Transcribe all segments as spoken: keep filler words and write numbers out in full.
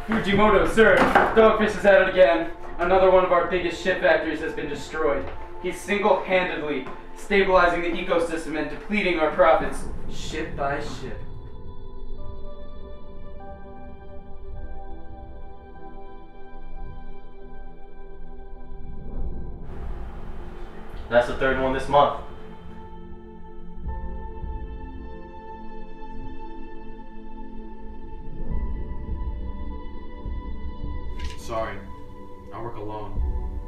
Fujimoto, sir, Dogfish is at it again. Another one of our biggest ship factories has been destroyed. He's single-handedly stabilizing the ecosystem and depleting our profits, ship by ship. That's the third one this month. Sorry, I work alone.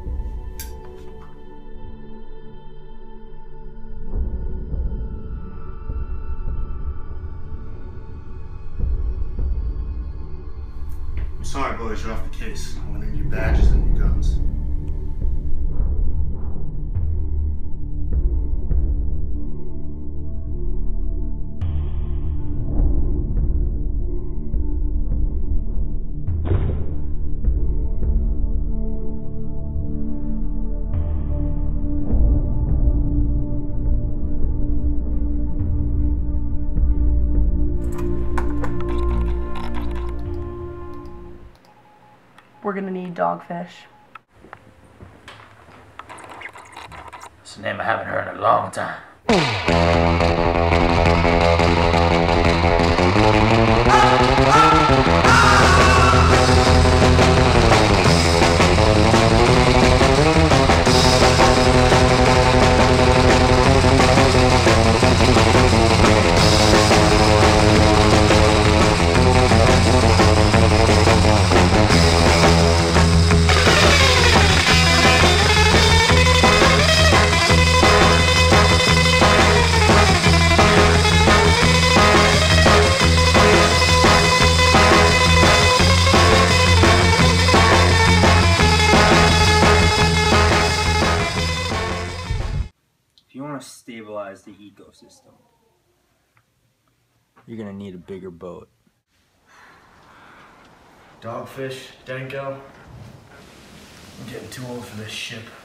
I'm sorry, boys, you're off the case. I'm gonna need your badges and your guns. We're gonna need Dogfish. It's a name I haven't heard in a long time. If you want to stabilize the ecosystem, you're gonna need a bigger boat. Dogfish, Denko, I'm getting too old for this ship.